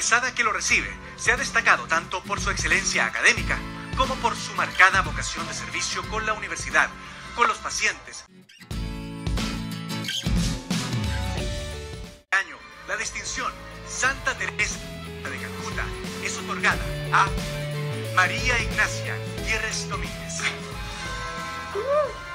egresada que lo recibe se ha destacado tanto por su excelencia académica como por su marcada vocación de servicio con la universidad, con los pacientes. Año, la distinción Santa Teresa de Calcuta es otorgada a María Ignacia Gutiérrez Domínguez.